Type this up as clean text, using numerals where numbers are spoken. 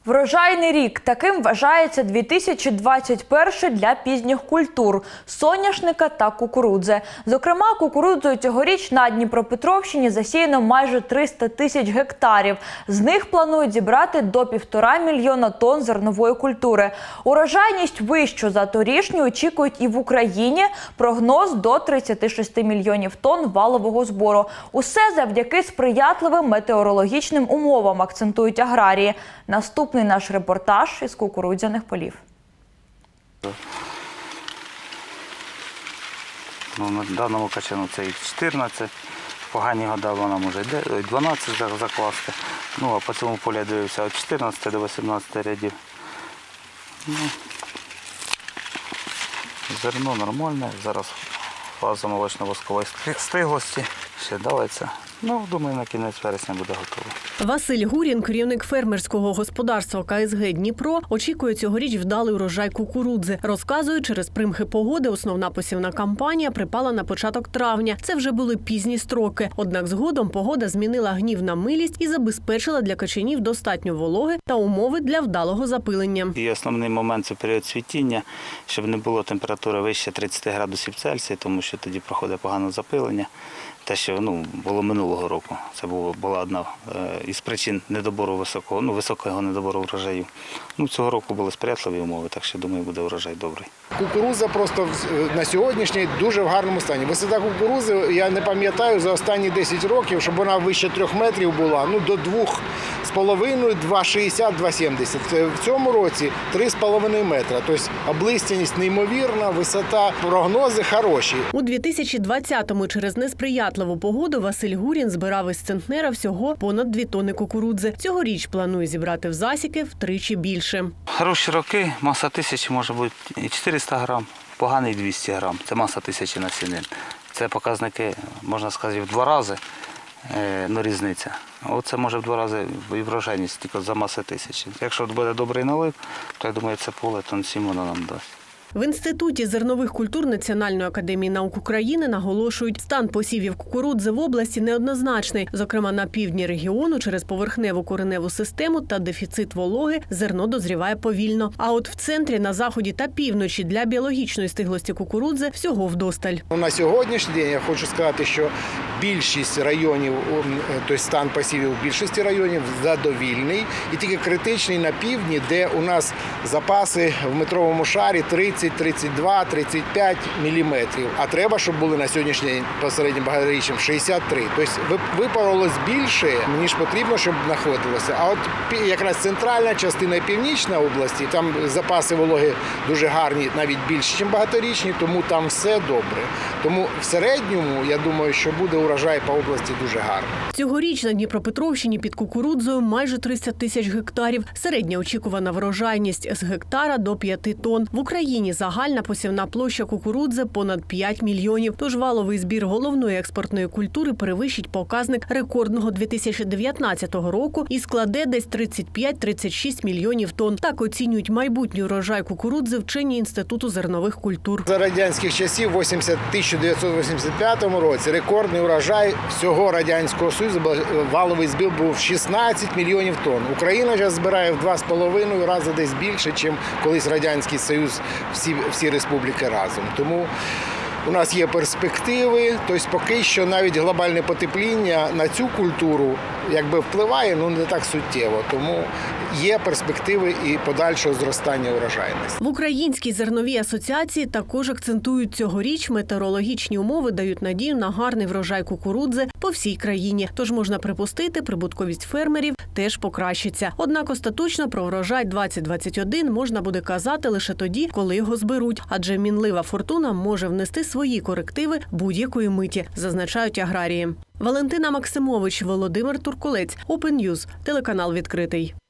Врожайний рік. Таким вважається 2021 для пізніх культур – соняшника та кукурудзи. Зокрема, кукурудзою цьогоріч на Дніпропетровщині засіяно майже 300 тисяч гектарів. З них планують зібрати до 1,5 мільйона тонн зернової культури. Урожайність вищу за торішню очікують і в Україні. Прогноз – до 36 мільйонів тонн валового збору. Усе завдяки сприятливим метеорологічним умовам, акцентують аграрії. Наступний наш репортаж із кукурудзяних полів. На даному качану це і 14, погані года вона може 12 закласти. А по цьому полі я дивився від 14 до 18 рядів. Зерно нормальне, зараз фаза молочно-воскової стиглості, ще давиться. Думаю, на кінець вересня буде готово. Василь Гурін, керівник фермерського господарства КСГ «Дніпро», очікує цьогоріч вдалий урожай кукурудзи. Розказує, через примхи погоди основна посівна кампанія припала на початок травня. Це вже були пізні строки. Однак згодом погода змінила гнів на милість і забезпечила для качанів достатньо вологи та умови для вдалого запилення. І основний момент – це період цвітіння, щоб не було температури вище 30 градусів Цельсія, тому що тоді проходить погане запилення. Те, що було минулого року. Це була одна із причин недобору високого недобору врожаю. Цього року були сприятливі умови, так що, думаю, буде врожай добрий. Кукурудза просто на сьогоднішній дуже в гарному стані. Висота кукурудзи, я не пам'ятаю, за останні 10 років, щоб вона вище 3 метрів була, до 2,5, 2,60, 2,70. В цьому році 3,5 метра. Тобто облистяність неймовірна, висота, прогнози хороші. У 2020-му через несприятливу погоду Василь Гурін збирав із центнера всього понад 2 тонни кукурудзи. Цьогоріч планує зібрати в засіки втричі більше. Хороші роки, маса тисячі може бути і 400 грам, поганий 200 грам. Це маса тисячі насінин. Це показники, можна сказати, в 2 рази. Різниця. Оце може в 2 рази і врожайність тільки за маси тисячі. Якщо буде добрий налив, то я думаю, це поле тонн 7 воно нам дасть. В Інституті зернових культур Національної академії наук України наголошують, стан посівів кукурудзи в області неоднозначний. Зокрема, на півдні регіону через поверхневу кореневу систему та дефіцит вологи зерно дозріває повільно. А от в центрі, на заході та півночі для біологічної стиглості кукурудзи всього вдосталь. На сьогоднішній день я хочу сказати, що більшість районів, тобто стан посівів в більшості районів задовільний. І тільки критичний на півдні, де у нас запаси в метровому шарі 30, 32, 35 міліметрів. А треба, щоб були на сьогоднішній день по середнім багаторічним 63. Тобто випаролось більше, ніж потрібно, щоб знаходилося. А от якраз центральна частина і північна області, там запаси вологи дуже гарні, навіть більше, ніж багаторічні, тому там все добре. Тому в середньому, я думаю, що буде урожай по області дуже гарний. Цьогоріч на Дніпропетровщині під кукурудзою майже 300 тисяч гектарів. Середня очікувана врожайність з гектара до 5 тонн. В Україні загальна посівна площа кукурудзи понад 5 мільйонів. Тож валовий збір головної експортної культури перевищить показник рекордного 2019 року і складе десь 35-36 мільйонів тонн. Так оцінюють майбутній урожай кукурудзи вчені Інституту зернових культур. За радянських часів, в 1985 році, рекордний урожай всього Радянського Союзу, валовий збір був 16 мільйонів тонн. Україна зараз збирає в 2,5 рази десь більше, ніж колись Радянський Союз, всі республіки разом. Тому у нас є перспективи, тобто поки що навіть глобальне потепління на цю культуру впливає, не так суттєво. Тому є перспективи і подальшого зростання урожайності. В Українській зерновій асоціації також акцентують, цьогоріч метеорологічні умови дають надію на гарний врожай кукурудзи по всій країні. Тож можна припустити, прибутковість фермерів теж покращиться. Однак остаточно про врожай 2021 можна буде казати лише тоді, коли його зберуть. Адже мінлива фортуна може внести свої корективи будь-якої миті, зазначають аграрії. Валентина Максимович, Володимир Туркулець, Open News, телеканал «Відкритий».